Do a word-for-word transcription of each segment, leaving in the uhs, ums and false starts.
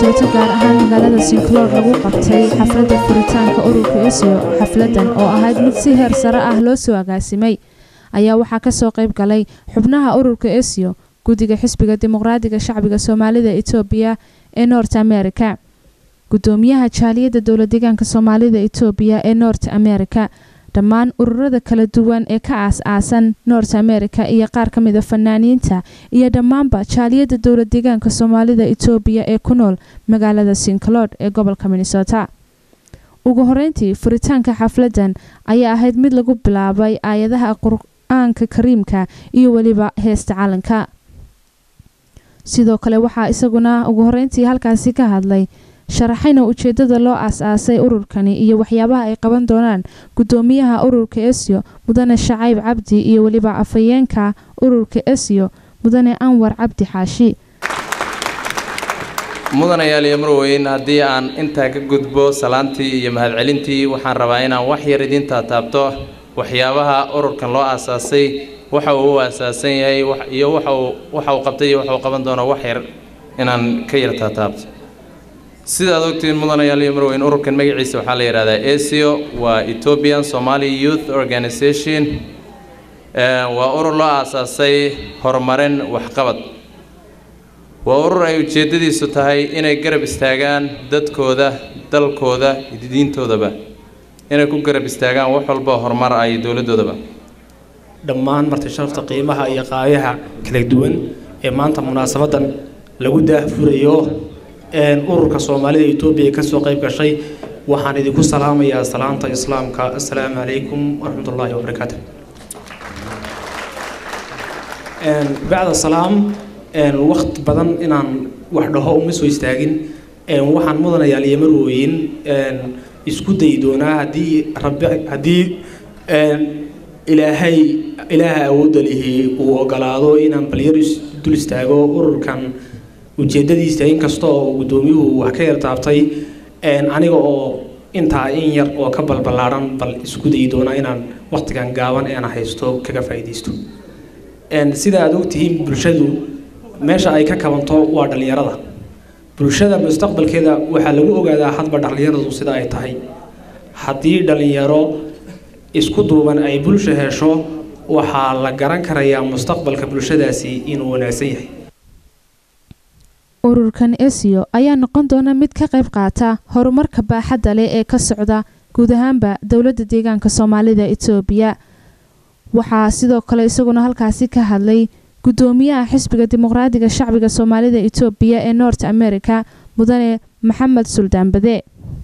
Minnesota gaar ahaan magaalada Saint Cloud lagu qabtay xafladda furitaanka ururka ASIO. Xafladdan oo ahayd mid si heer sare ah loo soo agaasimay ayaa waxaa ka soo qayb galay xubnaha ururka ASIO, guddiga xisbiga dimuqraadiga shacbiga Soomaalida Itoobiya ee North America, gudoomiyaha jaaliyadda dowlad deegaanka Soomaalida Itoobiya ee North America, dhammaan ururada kala duwan ee ka aas-aasan North America iyo qaar ka mid ah fanaaniinta iyo dhammaanba jaaliyadda dowlad deegaanka Soomaalida Itoobiya ee ku nool magaalada Saint Cloud ee gobolka Minnesota. Ugu horeyntii furitaanka xafladdan ayaa ahayd mid lagu bilaabay aayadaha Qur'aanka Kariimka iyo waliba heesta calanka. Sidoo kale waxaa isaguna ugu horeyntii halkaasi ka hadlay sharaxayna ujeedada loo aas-aasay ururkani iyo waxyaabaha ay qaban doonaan gudoomiyaha ururka ASIO Mudane Shacayb Cabdi iyo waliba afayeenka ururka ASIO Mudane Anwar Cabdi Xaashi. mudane yaal marweyn haddii aan inta ka gudbo salaantii iyo mahadcelintii waxaan rabaa inaan wax yar idin taabto waxyaabaha ururkan loo aas-aasay waxa uu aasaasan yahay iyo waxa uu waxa uu qabtay iyo waxa uu qaban doono wax yar inaan ka yar taabto. sida aad ogtiin mudane yaal marweyn ururkan magaciisa waxa la yiraahdaa ASIO waa Ethiopian Somali Youth Organization ee waa urur loo aas-aasay horumarin waxqabad. waa urur ay ujeedadiisu tahay inay garab istaagaan dadkooda, dalkooda, diintoodaba, inay ku garab istaagaan wax walba horumar ay dawladoodaba. dhammaan marti sharafta qiimaha iyo qaayaha kala duwan ee maanta munaasabadan lagu daahfurayo een ururka Soomaalida Itoobiya ka soo qayb gashay waxaan idinku salaamayaa salaanta islaamka. Assalaamu alaykum wa rahmatullahi wa barakaatuh. een bacda salaam een waqti badan inaan wax dhaho uma soo istaagin een waxaan mudanayaa marweyn een isku day doonaa hadii rabbi hadii een ilaahay ilaaha awood leeyahay uu ogolaado inaan balyaris dul istaago ururkan ujeedadiisa in kasto oo gudoomiyuhu wax ka yartaabtay een aniga oo inta in yar oo ka balbalaaran bal isku day doonaa inaan waqtigan gaaban ee aan haysto kaga faa'iideysto. een sida aad ogtihiin bulshadu meesha ay ka kabanto waa dhalinyarada. bulshada mustaqbalkeeda waxa lagu ogaadaa hadba dhalinyaradu sida ay tahay. haddii dhalinyaro isku duuban ay bulsho hesho waxa la garan karayaa mustaqbalka bulshadaasi inuu wanaagsan yahay. ururkan ASIO ayaa noqon doona mid ka qayb qaata horumarka baaxadda leh ee ka socda guud ahaanba dowladda deegaanka Soomaalida Itoobiya. waxaa sidoo kale isaguna halkaasi ka hadlay gudoomiyaha xisbiga dimuqraadiga shacbiga Soomaalida Itoobiya ee North America Mudane Maxamed Suldaan Bade.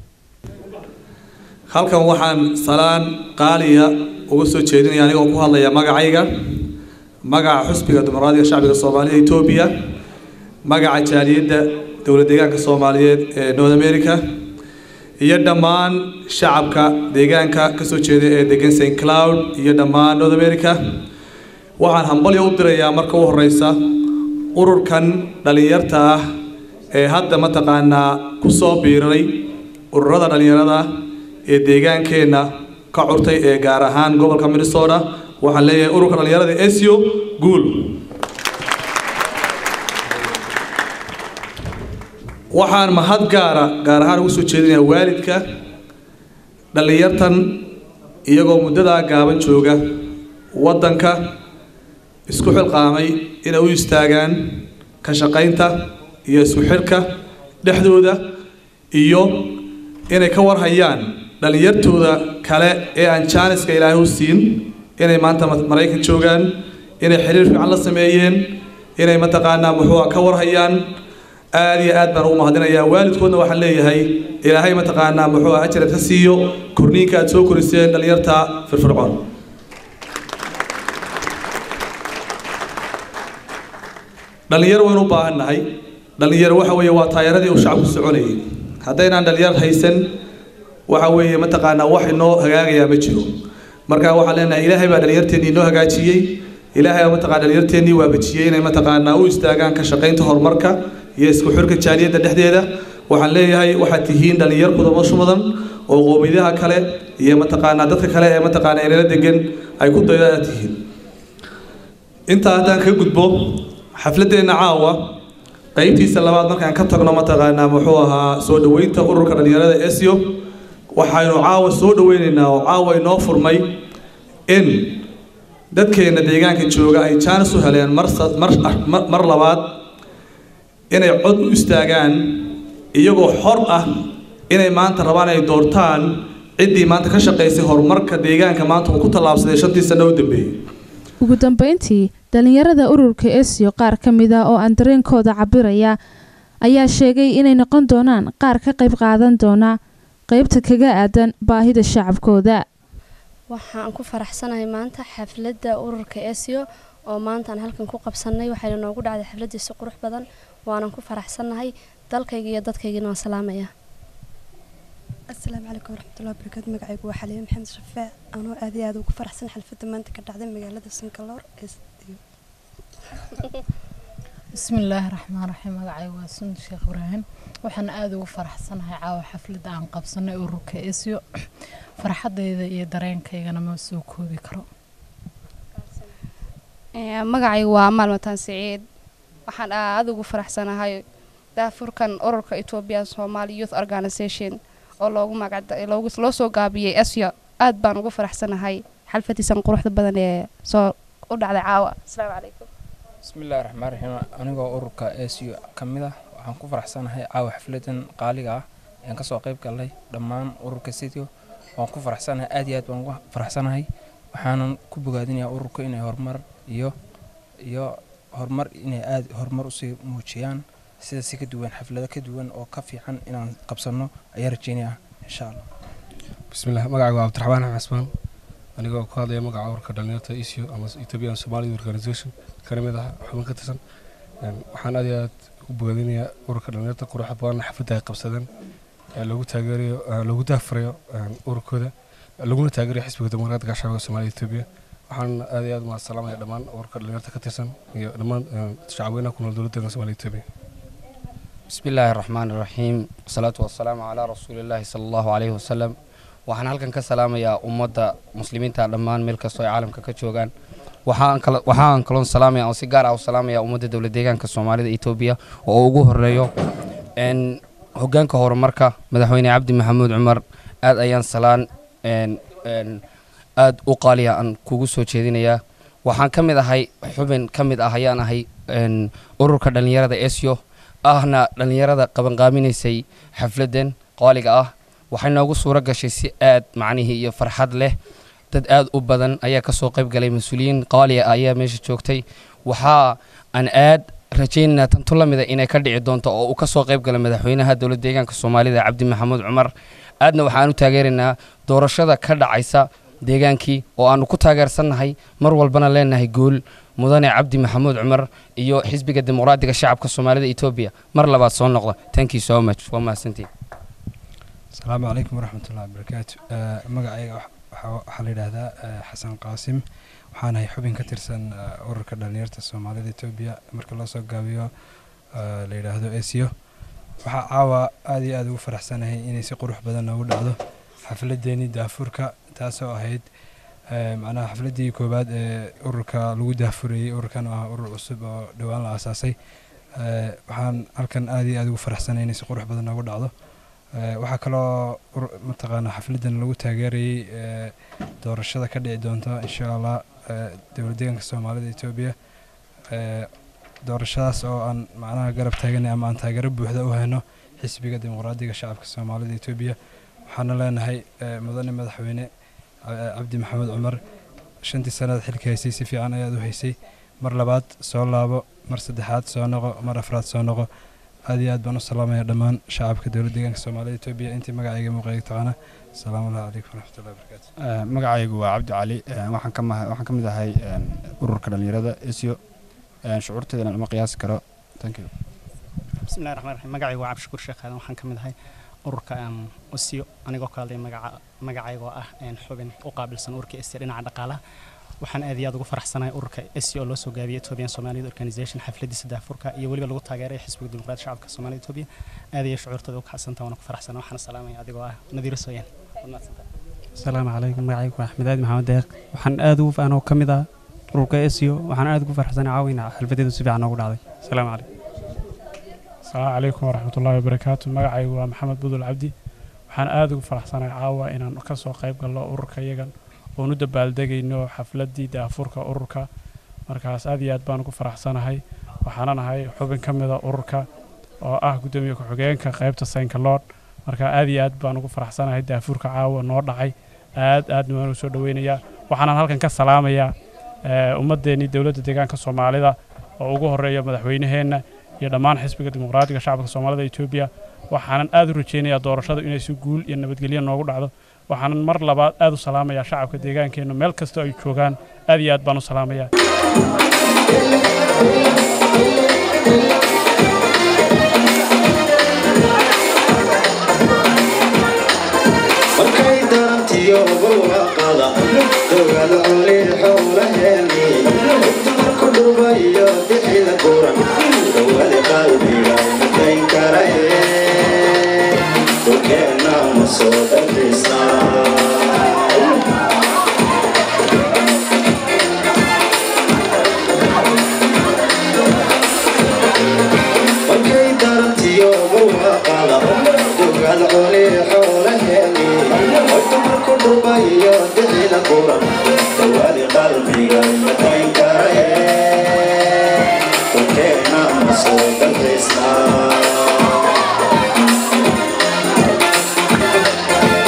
halkan waxaan salaan qaaliya ugu soo jeedinayaa aniga oo ku hadlaya magacayga magaca xisbiga dimuqraadiga shacbiga Soomaalida Itoobiya, magaca jaaliyadda dowlad deegaanka Soomaaliyeed ee North America iyo dhammaan shacabka deegaanka ka soo jeeda ee degan Saint Cloud iyo dhammaan North America. waxaan hambalyo u dirayaa marka u horeysa ururkan dhalinyarta ah ee hadda mataqaanaa ku soo biiray ururada dhalinyarada ee deegaankeena ka curtay ee gaar ahaan gobolka Minnesota. waxaan leeyahay ururka dhalinyarada ASIO guul. waxaan mahad gaara gaar ahaan ugu soo jeedinayaa waalidka dhalinyartan iyagoo muddada gaaban jooga wadanka isku xilqaamay inay u istaagaan ka shaqaynta iyo isku xirka dhexdooda iyo inay ka warhayaan dhalinyartooda kale ee aan jaaniska Ilaahay u siin inay maanta Mareykan joogaan, inay xiriir fiican la sameeyeen, inay mataqaanaa muxuu ka warhayaan. aad iyo aad baan ugu mahadinayaa waalidkoodna waxaan leeyahay Ilaahay mataqaanaa muxuu ajar ka siiyo korniinka aad soo koriseen dhalinyarta firfircoon. dhalinyaro waynu u baahannahay. dhalinyaro waxa weeye waa taageeradii uu shacabku soconayay. haddaynaan dhalinyar haysan waxa weeye mataqaanaa wax inoo hagaagayaa ma jiro. marka waxaan leenahay Ilaahay baa dhalinyarteennii inoo hagaajiyey. Ilaahay baa mataqaanaa dhalinyarteennii waa bajiyey inay mataqaanaa u istaagaan ka shaqaynta horumarka iyo isku xirka jaaliyadda dhexdeeda. waxaan leeyahay waxaad tihiin dhalinyar kudamo shumadan oo qoomiyadaha kale iyo mataqaanaa dadka kale ee mataqaanaa inala degan ay ku dayada tihiin. inta haddaan ka gudbo xafladeena caawa qaybtiisa labaad markaan ka tagno mataqaanaa muxuu ahaa soo dhaweynta ururka dhalinyarada esio waxaynu caawa soo dhaweynaynaa oo caawa inoo furmay in dadkeena deegaanka jooga ay chance u heleen mar mar mar labaad inay cod u istaagaan iyagoo xor ah inay maanta rabaan ay doortaan ciddii maanta ka shaqaysay horumarka deegaanka maanta uu ku tallaabsaday shantii sano u dambeeyay ugu dambeyntii dhalinyarada ururka esio qaar ka mid ah oo aan dareenkooda cabiraya ayaa sheegay inay noqon doonaan qaar ka qayb qaadan doona qaybta kaga aadan baahida shacabkooda. waxaan ku faraxsanahay maanta xafladda ururka esio oo maanta aan halkan ku qabsanay waxayna noogu dhacday xafladii si qurux badan waanan ku faraxsanahay dalkayga iyo dadkaygana waan salaamaya. السلام عليكم ورحمة الله وبركاته. مقعيق وحليم محمد شفاع أنا أدي هذا وكفر حسن حلفة ما أنت كنت عدم مقالة السنكلور بسم الله الرحمن الرحيم. مقعيق وسند الشيخ إبراهيم وحنا أدي وكفر حسن هاي عاو حفلة عن قبصنا أوروكا إسيو فرحة إذا يدرين كي أنا مسوق هو بكرة. مقعيق وعمل متان سعيد وحنا أدي وكفر حسن هاي دافور كان أوروكا إثيوبيا Somali Youth Organization oo loogu magacda loogu loo soo gaabiyay Asia aad baan ugu faraxsanahay xalfadiisan quruxda badan ee soo u dhacday caawa. Assalaamu calaykum. Bismillaahir Rahmaanir Rahiim. Anigoo ururka Asia kamid ah waxaan ku faraxsanahay caawa xafladan qaaliga ah ee ka soo qayb galay dhammaan ururka Sitio. Waan ku faraxsanahay aad iyo aad baan ugu faraxsanahay waxaanan ku bogaadinayaa ururka inay horumar iyo iyo horumar inay aad horumar u sii muujiyaan sida si ka duwan xaflada ka duwan oo ka fiican inaan qabsano ayaa rajeynaya insha Allah. Bismillah. magacaygu waa Cabdiraxmaan Xasmaan anigoo ku hadlaya magaca ururka dhalinyarada Esio ama Ethiopian Somali Organization kana mid ah xubin ka tirsan waxaan aad iyo aad u bogaadinayaa ururka dhalinyarada quruxda badan xafladda ay qabsadeen ee lagu taageerayo lagu daafurayo ururkooda laguna taageerayo xisbiga dimuqraadiga shacabka Soomaaliya Ethiopia waxaan aad iyo aad ma salaamayaa dhammaan ururka dhalinyarada ka tirsan iyo dhammaan shacabweynaha ku nool dowladda Soomaaliya Ethiopia. بسم الله الرحمن الرحيم والصلاة والسلام على رسول الله صلى الله عليه وسلم waxaan halkan ka salaamayaa ummadda muslimiinta dhammaan meel kasta oo caalamka ka joogan waxaan kala waxaan kaloon salaamayaa oo si gaar ah u salaamayaa ummadda dawladda deegaanka Soomaalida Ethiopia oo ugu horeeyo in hoggaanka horumarka madaxweyne Cabdi Maxamuud Cumar aad ayaan salaan in in aad u qaaliya aan kugu soo jeedinayaa waxaan ka mid ahay xubin ka mid ah ayaan ahay in ururka dhalinyarada Esio ahna dhalinyarada qaban qaaminaysay xafladan qaaliga ah waxay noogu suura gashay si aad macnihi iyo farxad leh dad aad u badan ayaa ka soo qayb galay mas'uuliyiin qaali ah ayaa meesha joogtay waxa aan aad rajeynaa tan tulamida inay ka dhici doonto oo uu ka soo qayb galay madaxweynaha dawladda deegaanka Soomaalida Cabdi Maxamuud Cumar aadna waxaan u taageerinaa doorashada ka dhacaysa deegaankii oo aanu ku taageersanahay mar walbana leenahay guul mudane Cabdi Maxamuud Cumar iyo xisbiga dimuqraadiga shacabka Soomaalida Ethiopia mar labaad soo noqda. Thank you so much. Waa mahadsantiin. Assalaamu calaykum waraxmatullaahi wabarakaatu. magacayga waxaa la yiraahdaa Xasan Qaasim waxaan ahay xubin ka tirsan ururka dhalinyarada Soomaalida Ethiopia marka loo soo gaabiyo la yiraahdo Esio waxa caawa aad iyo aad ugu faraxsanahay inay si qurux badan noogu dhacdo xafladeeni daafurka taasoo ahayd macnaha xafladii koobaad ee ururka lagu daafurayay ururkan waa urur cusub oo dhawaan la aasaasay waxaan halkan aad iyo aad ugu faraxsanahay inay si qurux badan noogu dhacdo waxa kale oo mataqaana xafladan lagu taageerayay doorashada ka dhici doonta insha Allah dawladda deegaanka Soomaalida Ethiopia doorashadaas oo aan macnaha garab taaganay ama aan taageero buuxda u hayno xisbiga dimuqraadiga shacabka Soomaalida Ethiopia waxaan leenahay mudane madaxweyne Cabdi Maxamuud Cumar shantii sanad xilka haysay si fiican ayaad u haysay mar labaad soo laabo mar saddexaad soo noqo mar afraad soo noqo aad iyo aad baan u salaamayaa dhammaan shacabka dawladda deegaanka Soomaalida Ethiopia intii magacayga muuqayay taqaana assalaamu calaykum waraxmatullaahi wabarakaatu. magacaygu waa Cabdi Cali waxaan ka waxaan ka mid ahay ururka dhalinyarada Esio shucuurteedana lama qiyaasi karo. Thank you. bismillaahir rahmaanir rahiim. magacaygu waa Cabdi Sheekh Aadan waxaan ka mid ahay ururka Esio anigoo ka hadlay magaca magacaygu ah xubin u qaabilsan ururka Esio dhinaca dhaqaalaha waxaan aad iyo aad ugu faraxsanahay ururka Esio loo soo gaabiyay Ethiopian Somali Organization xafladiisa daafurka iyo waliba lagu taageeray xisbiga dimuqraadiga shacabka Soomaaliya Ethiopia aad iyo shucuurtooda u kacsanta waan ku faraxsanahay waxaan salaamayaa adigoo ah Nadiir Sooyaan. Assalaamu calaykum. magacaygu waa Axmed Aad Maxamed Deeq waxaan aad ugu faanoo ka mid ah ururka Esio waxaan aad ugu faraxsanahay caawina xafladeedu si fiican ugu dhacday. Assalaamu calaykum. السلام عليكم ورحمة الله وبركاته مقعي ومحمد بدو العبدي waxaan aad ugu faraxsanahay caawa inaan ka soo qayb galno ururka iyagan oo nu dabaaldegayno xafladii daafurka ururka markaas aad iyo aad baan ugu faraxsanahay waxaan nahay xubin ka mid ah ururka oo ah gudoomiye ku xigeenka qaybta Saint-Claude marka aad iyo aad baan ugu faraxsanahay daafurka caawa noo dhacay aad aad waan u soo dhaweynayaa waxaan halkan ka salaamayaa ummadeeni dawladda deegaanka Soomaalida oo ugu horeeya madaxweynaheena iyo dhammaan xisbiga dimuqraadiga shacabka Soomaalida Itoobiya waxaan aad u rajeynayaa doorashada inay si guul iyo nabadgelyo noogu dhacdo waxaan mar labaad aad u salaamayaa shacabka deegaankeena meel kasta ay joogaan aad iyo aad baan u salaamayaa markay darantiyo waqada dawlad cali xawlaheeni ku dhubayo bixila quran dawlad qalbiga kayn karaye وكأننا مصود الإسلام وكي درتي يوم وقال دقال علي حولهني وتمر كل بيو دخل قرى دوالي قلبي قلبتين كرايه وكأننا مصود الإسلام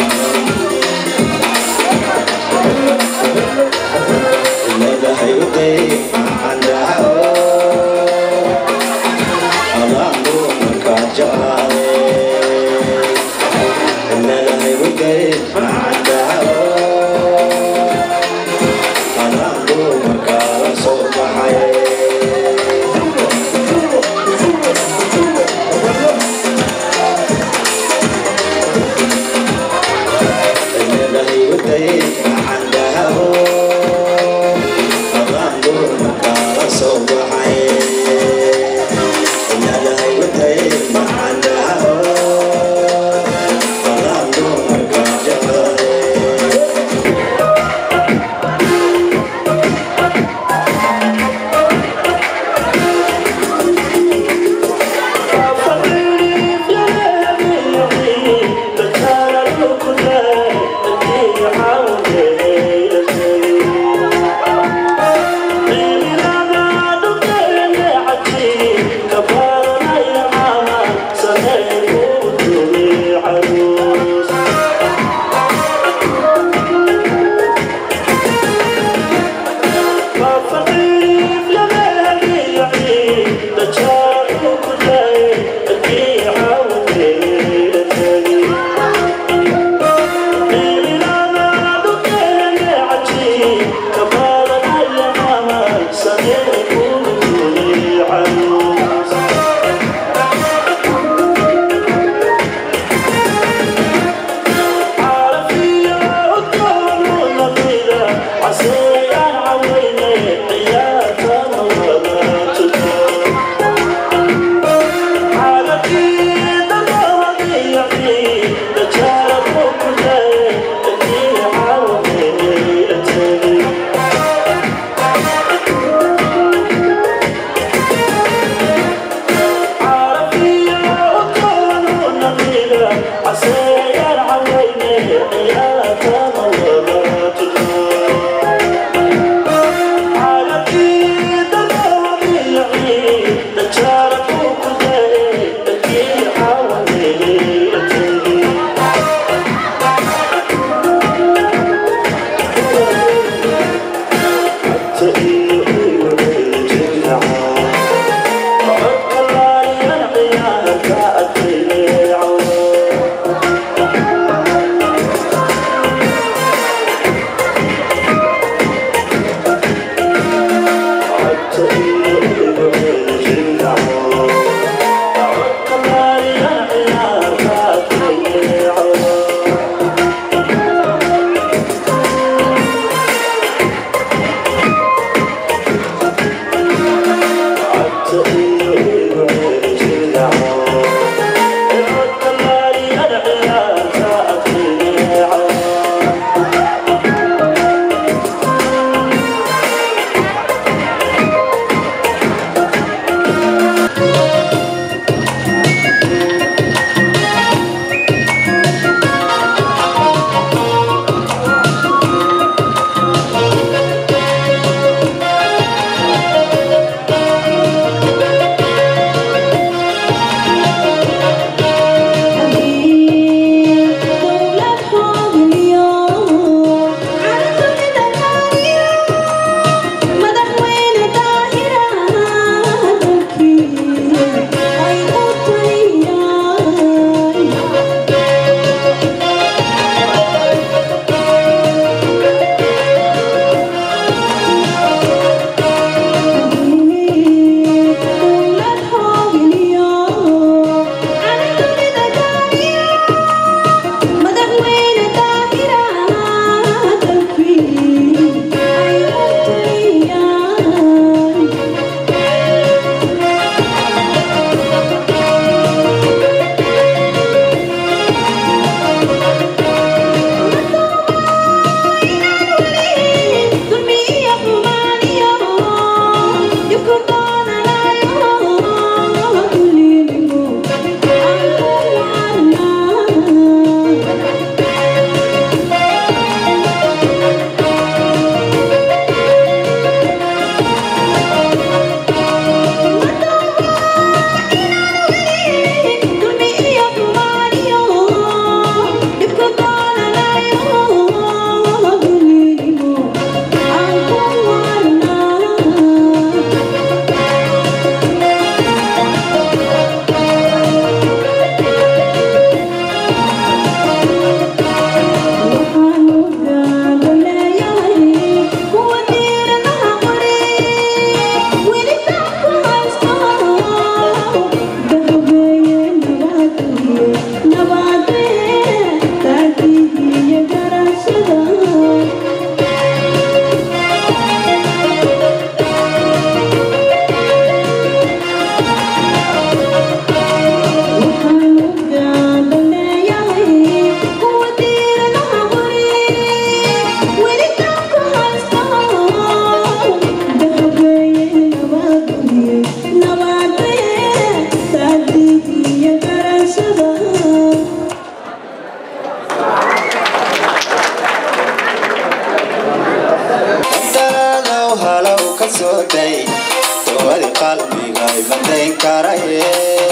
xusooday dawadi qalbiga imandayn karaye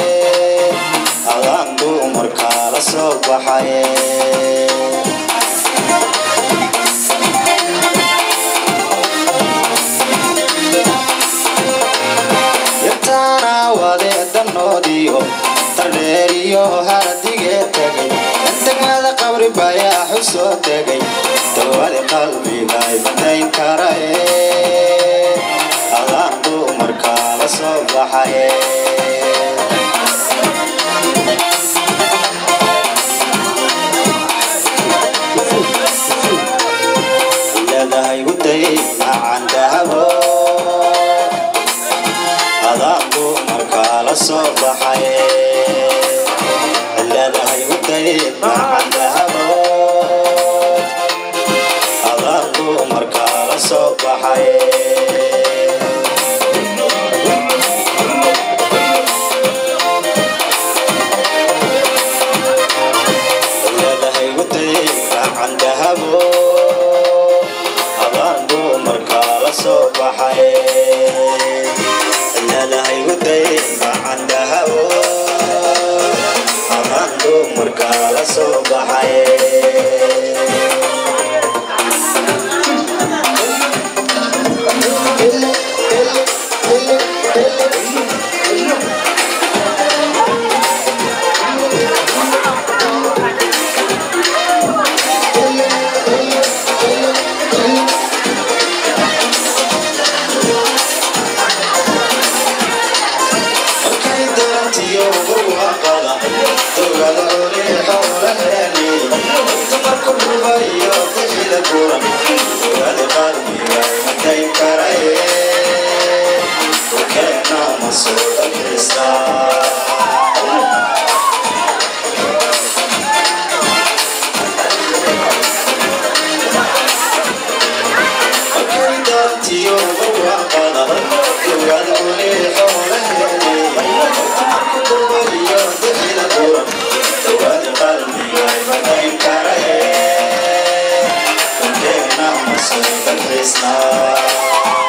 adaan dumarkaa la soo baxaye yartaana wadeedanoodiyo tardheeriyo hardigee tegay degmada qabri bayaa xusoo tegay dawadi qalbiga imandayn karaye adaan dumarkaa la soo baxaye leedahay guday macan dahabo adaan dumarkaa la soo baxaye leedahay guday macan dahabo adaan dumarkaa la soo baxaye عندهبو أباندو مركالة صباحي إلا لهي ودي ما عندهبو أباندو مركالة صباحي Krishna